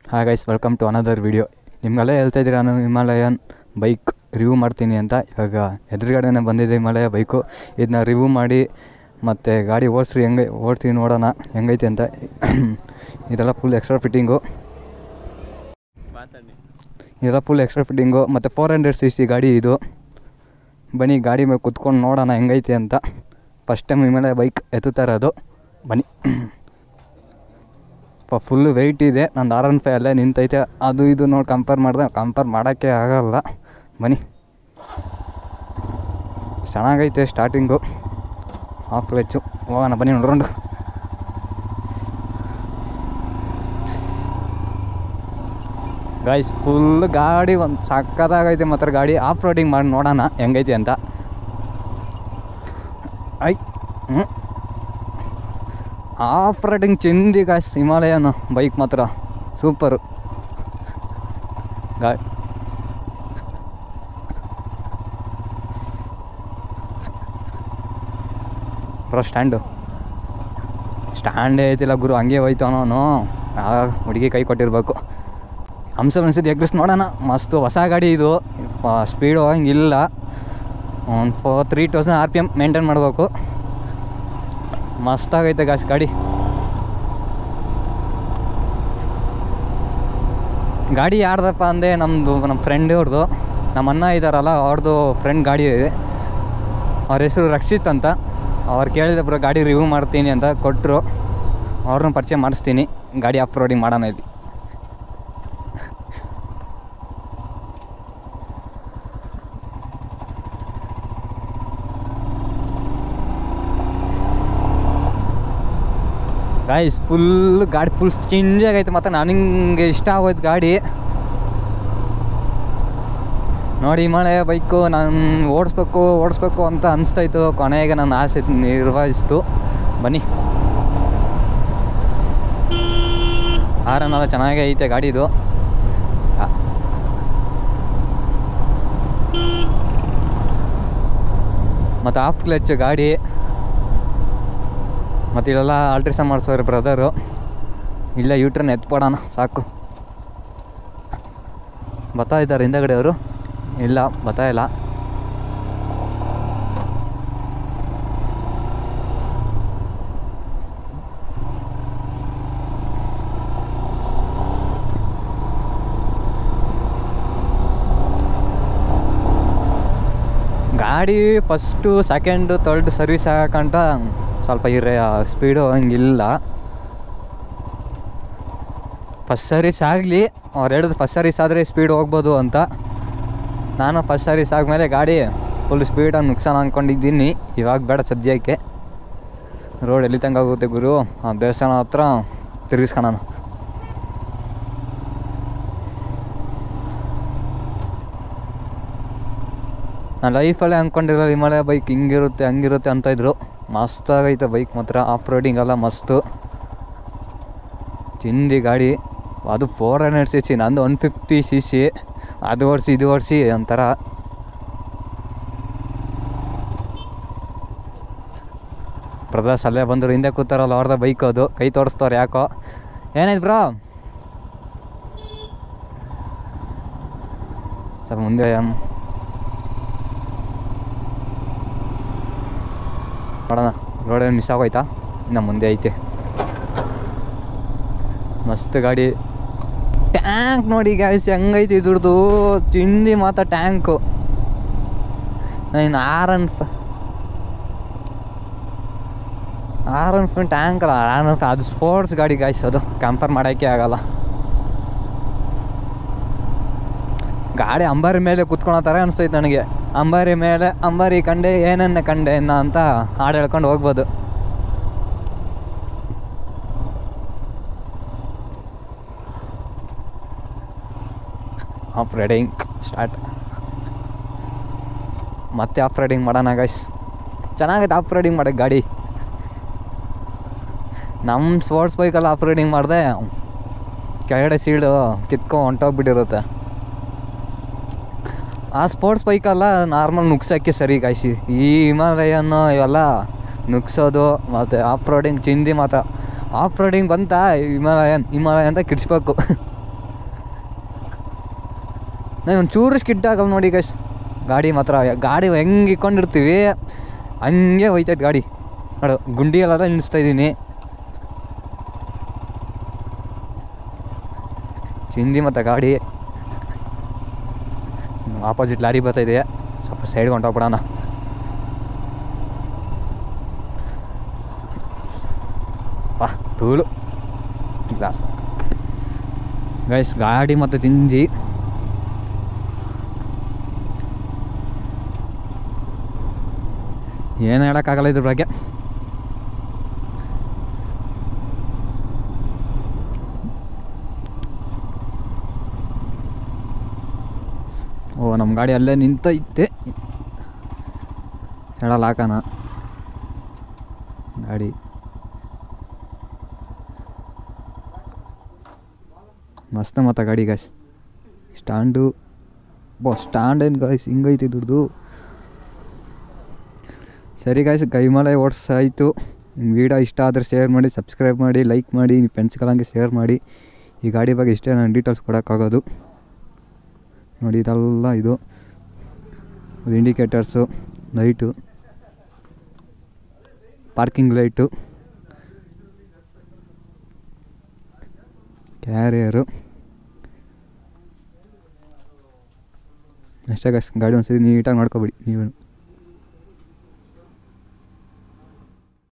Hi guys, welcome to another video. ನಿಮಗೆಲ್ಲ ಹೇಳ್ತಾ ಇದ್ದೀರಾ ನಾನು ಹಿಮಾಲಯನ್ ಬೈಕ್ ರಿವ್ಯೂ ಮಾಡ್ತೀನಿ ಅಂತ. ಇವಾಗ ಎದುರುಗಡೆನೇ ಬಂದಿದೆ ಹಿಮಾಲಯ ಬೈಕು. ಇದನ್ನ ರಿವ್ಯೂ ಮಾಡಿ ಮತ್ತು ಗಾಡಿ ಓಡಿಸಿ ನೋಡೋಣ ಹೆಂಗೈತೆ ಅಂತ. ಇದೆಲ್ಲ ಫುಲ್ ಎಕ್ಸ್ಟ್ರಾ ಫಿಟ್ಟಿಂಗು ಮತ್ತು 400cc ಗಾಡಿ ಇದು. ಬನ್ನಿ ಗಾಡಿ ಮೇಲೆ ಕುತ್ಕೊಂಡು ನೋಡೋಣ ಹೆಂಗೈತೆ ಅಂತ. ಫಸ್ಟ್ ಟೈಮ್ ಹಿಮಾಲಯ ಬೈಕ್ ಎತ್ತುತ್ತಾ ಇರೋದು. ಬನ್ನಿ. ಫುಲ್ಲು ವೆಯ್ಟ್ ಇದೆ. ನಂದು R15 ಅಲ್ಲೇ ನಿಂತೈತೆ. ಅದು ಇದು ನೋಡಿ ಕಂಪೇರ್ ಮಾಡೋಕ್ಕೆ ಆಗಲ್ಲ. ಬನ್ನಿ, ಚೆನ್ನಾಗೈತೆ. Starting half clutch. ಹೋಗೋಣ ಬನ್ನಿ ನೋಡ್ಕೊಂಡು. ಗೈಸ್, ಫುಲ್ ಗಾಡಿ ಒಂದು ಸಕ್ಕತ್ತಾಗೈತೆ. ಮಾತ್ರ ಗಾಡಿ ಆಫ್ ರೋಡಿಂಗ್ ಮಾಡಿ ನೋಡೋಣ ಹೆಂಗೈತೆ ಅಂತ. ಆಫ್ ರೈಡಿಂಗ್ ಚೆಂದಿ ಗಾಯ್ಸ್. ಹಿಮಾಲಯನ್ ಬೈಕ್ ಮಾತ್ರ ಸೂಪರು. ಸ್ಟ್ಯಾಂಡೇ ಐತಿಲ್ಲ ಗುರು, ಹಂಗೆ ಹೋಯ್ತವನು. ಹುಡುಗಿ ಕೈ ಕೊಟ್ಟಿರ್ಬೇಕು. ಹಂಸಲ್ ಅನ್ಸಿದ್ದು ಎಗ್ರಿಸ್ ನೋಡೋಣ. ಮಸ್ತು ಹೊಸ ಗಾಡಿ ಇದು. ಸ್ಪೀಡು ಹೋಗಂಗಿಲ್ಲ. ಒಂದು 3000 RPM ಮೇಂಟೈನ್ ಮಾಡಬೇಕು. ಮಸ್ತಾಗೈತೆ ಗಾಯ್ಸ್ ಗಾಡಿ. ಗಾಡಿ ಯಾರ್ದಪ್ಪ ಅಂದೆ, ನಮ್ಮ ಫ್ರೆಂಡ್ ಅವ್ರದ್ದು. ನಮ್ಮ ಅಣ್ಣ ಇದ್ದಾರಲ್ಲ, ಅವ್ರದ್ದು ಫ್ರೆಂಡ್ ಗಾಡಿ ಇದೆ. ಅವ್ರ ಹೆಸರು ರಕ್ಷಿತ್ ಅಂತ. ಅವ್ರು ಕೇಳಿದ ಬ್ರೋ ಗಾಡಿ ರಿವ್ಯೂ ಮಾಡ್ತೀನಿ ಅಂತ ಕೊಟ್ಟರು. ಅವ್ರನ್ನ ಪರಿಚಯ ಮಾಡಿಸ್ತೀನಿ. ಗಾಡಿ ಆಫ್ ರೋಡಿಂಗ್ ಮಾಡೋಣ ಇಲ್ಲಿ. ಗಾಯ್ಸ್, ಗಾಡಿ ಫುಲ್ ಚಿಂಜಾಗೈತೆ. ಮತ್ತು ನನಗೆ ಇಷ್ಟ ಆಗೋಯ್ತು ಗಾಡಿ ನೋಡಿ. ಹಿಮಾಲಯ ಬೈಕು ನಾನು ಓಡಿಸ್ಬೇಕು ಅಂತ ಅನಿಸ್ತಾಯಿತ್ತು. ಕೊನೆಗೆ ನನ್ನ ಆಸೆ ನಿರ್ವಹಿಸ್ತು. ಬನ್ನಿ, ಆರನ್ನೆಲ್ಲ ಚೆನ್ನಾಗೇ ಐತೆ ಗಾಡಿದು. ಮತ್ತು ಆಫ್ ಕ್ಲಚ್ ಗಾಡಿ. ಮತ್ತು ಇಲ್ಲೆಲ್ಲ ಆಲ್ಟ್ರೇಷನ್ ಮಾಡಿಸೋರು ಬ್ರದರು. ಇಲ್ಲ ಯೂಟ್ರನ್ ಎತ್ಕೊಡೋಣ ಸಾಕು. ಬರ್ತಾ ಇದ್ದಾರೆ ಹಿಂದಗಡೆ ಅವರು. ಇಲ್ಲ ಬರ್ತಾ ಇಲ್ಲ. ಗಾಡಿ ಫಸ್ಟು ಸೆಕೆಂಡು ಥರ್ಡ್ ಸರ್ವಿಸ್ ಹಾಕಂಟ ಸ್ವಲ್ಪ ಸ್ಪೀಡು ಹಂಗಿಲ್ಲ. ಫಸ್ಟ್ ಸರ್ವಿಸ್ ಆಗಲಿ, ಅವ್ರು ಹೇಳಿದ್ರು ಫಸ್ಟ್ ಸರ್ವಿಸ್ ಆದರೆ ಸ್ಪೀಡ್ ಹೋಗ್ಬೋದು ಅಂತ. ನಾನು ಫಸ್ಟ್ ಸರ್ವಿಸ್ ಆದಮೇಲೆ ಗಾಡಿ ಫುಲ್ ಸ್ಪೀಡಾಗಿ ನುಗ್ಸೋಣ ಅಂದ್ಕೊಂಡಿದ್ದೀನಿ. ಇವಾಗ ಬೇಡ ಸದ್ಯಕ್ಕೆ. ರೋಡ್ ಎಲ್ಲಿ ತನಕ ಆಗುತ್ತೆ ಗುರು? ಆ ದೇವಸ್ಥಾನ ಹತ್ರ ತಿರುಗಿಸ್ಕೊಳ್ಳೋಣ. ನಾನು ಲೈಫಲ್ಲೇ ಅಂದ್ಕೊಂಡಿರೋ ಹಿಮಾಲಯ ಬೈಕ್ ಹಿಂಗಿರುತ್ತೆ ಹಂಗಿರುತ್ತೆ ಅಂತಾಯಿದ್ರು. ಮಸ್ತಾಗೈತೆ ಬೈಕ್ ಮಾತ್ರ. ಆಫ್ ರೋಡಿಂಗ್ ಎಲ್ಲ ಮಸ್ತು ಚಿಂದಿ ಗಾಡಿ. ಅದು 400cc, ನಂದು 150cc. ಅದು ಓಡಿಸಿ ಒಂಥರ. ಬ್ರದರ್ಸ್ ಅಲ್ಲೇ ಬಂದರು. ಹಿಂದೆ ಕೂತಾರಲ್ಲ ಅವ್ರದ ಬೈಕ್ ಅದು. ಕೈ ತೋರಿಸ್ತವ್ರು ಯಾಕೋ. ಏನಾಯ್ತು ಬ್ರೋ? ಸ್ವಲ್ಪ ಮುಂದೆ ನೋಡೋಣ. ರೋಡೇನು ಮಿಸ್ ಆಗೋಯ್ತಾ? ಇನ್ನು ಮುಂದೆ ಐತೆ. ಮಸ್ತ್ ಗಾಡಿ. ಟ್ಯಾಂಕ್ ನೋಡಿ ಗಾಯ್ಸ್ ಹೆಂಗೈತಿ ಇದ್ರದ್ದು. ಚಿಂದಿ ಮಾತ್ರ ಟ್ಯಾಂಕು. ನಾನು R15 ಟ್ಯಾಂಕ್ ಅಲ್ಲ, R15 ಅದು ಸ್ಪೋರ್ಟ್ಸ್ ಗಾಡಿ ಗಾಯ್ಸ್. ಅದು ಕಂಪೇರ್ ಮಾಡೋಕ್ಕೆ ಆಗಲ್ಲ. ಗಾಡಿ ಅಂಬಾರಿ ಮೇಲೆ ಕುತ್ಕೊಳ್ಳೋ ಥರ ಅನಿಸ್ತೈತೆ ನನಗೆ. ಅಂಬಾರಿ ಕಂಡೆ ಏನನ್ನ ಕಂಡೆ ಅಂತ ಹಾಡು ಹೇಳ್ಕೊಂಡು ಹೋಗ್ಬೋದು. Off riding start. ಮತ್ತೆ ಆಫ್ ರೈಡಿಂಗ್ ಮಾಡೋಣ ಗೈಸ್. ಚೆನ್ನಾಗೈತೆ ಆಫ್ ರೈಡಿಂಗ್ ಮಾಡೋಕ್ಕೆ ಗಾಡಿ. ನಮ್ಮ ಸ್ಪೋರ್ಟ್ಸ್ ಬೈಕಲ್ಲಿ ಆಫ್ ರೈಡಿಂಗ್ ಮಾಡಿದೆ ಕೆಳಗಡೆ ಸೀಡು ಹೊಂಟೋಗ್ಬಿಟ್ಟಿರುತ್ತೆ. ಆ ಸ್ಪೋರ್ಟ್ಸ್ ಬೈಕಲ್ಲ ನಾರ್ಮಲ್ ನುಗ್ಸೋಕ್ಕೆ ಸರಿ ಗಾಯ್ಸಿ. ಈ ಹಿಮಾಲಯನ್ನು ಇವೆಲ್ಲ ನುಗ್ಸೋದು ಮತ್ತು ಆಫ್ ರೋಡಿಂಗ್ ಚಿಂದಿ ಮಾತ್ರ. ಆಫ್ ರೋಡಿಂಗ್ ಬಂತ ಹಿಮಾಲಯ ಅಂತ ಕಿಡಿಸ್ಬೇಕು. ನಾನು ಒಂಚೂರು ಸ್ಕಿಡ್ ಆಗಲ್ಲ ನೋಡಿ ಗೈಸ್. ಗಾಡಿ ಮಾತ್ರ ಗಾಡಿ ಹೆಂಗೆ ಇಕ್ಕೊಂಡಿರ್ತೀವಿ ಹಂಗೆ ಹೋಯ್ತೈತೆ ಗಾಡಿ. ನೋಡು ಗುಂಡಿಯಲ್ಲೆಲ್ಲ ನಿಲ್ಲಿಸ್ತಾ ಇದ್ದೀನಿ. ಚಿಂದಿ ಮತ್ತು ಗಾಡಿ ಆಪೋಸಿಟ್ ಲಾರಿ ಬರ್ತಾಯಿದೆ, ಸ್ವಲ್ಪ ಸೈಡ್ಗೆ ಹೊಂಟೋಗ್ಬಿಡೋಣ. ಪಾ ಧೂಳು ಗ್ಲಾಸ್ ಗೈಸ್. ಗಾಡಿ ಮತ್ತು ತಿಂಜಿ ಏನು ಹೇಳೋಕ್ಕಾಗಲ್ಲ ಇದ್ರ ಬಗ್ಗೆ. ಓ ನಮ್ಮ ಗಾಡಿ ಅಲ್ಲೇ ನಿಂತೈತೆ. ಸೆಡಲ್ ಹಾಕೋಣ ಗಾಡಿ. ಮಸ್ತ್ ಮತ್ತು ಗಾಡಿ ಗಾಯ್ಸ್. ಸ್ಟ್ಯಾಂಡು ಸ್ಟ್ಯಾಂಡ್ ಏನು ಗಾಯ್ಸ್ ಹಿಂಗೈತಿ ದುಡ್ದು. ಸರಿ ಗಾಯ್ಸ್, ಕೈಮಲೆ ಓಡಿಸಾಯಿತು. ನಿಮ್ಮ ವೀಡಿಯೋ ಇಷ್ಟ ಆದರೆ ಶೇರ್ ಮಾಡಿ, ಸಬ್ಸ್ಕ್ರೈಬ್ ಮಾಡಿ, ಲೈಕ್ ಮಾಡಿ, ನಿಮ್ಮ ಫ್ರೆಂಡ್ಸ್ಗಳಂಗೆ ಶೇರ್ ಮಾಡಿ. ಈ ಗಾಡಿ ಬಗ್ಗೆ ಇಷ್ಟೇ ನಾನು ಡೀಟೇಲ್ಸ್ ಕೊಡೋಕ್ಕಾಗೋದು. ನೋಡಿ ಇದೆಲ್ಲ ಇದು indicators, light, parking light, carrier ಅಷ್ಟೇ ಗಾಯ್ಸ್. ಗಾಡಿ ಒಂದ್ಸರಿ ನೀಟಾಗಿ ಮಾಡ್ಕೊಬಿಡಿ ನೀವು.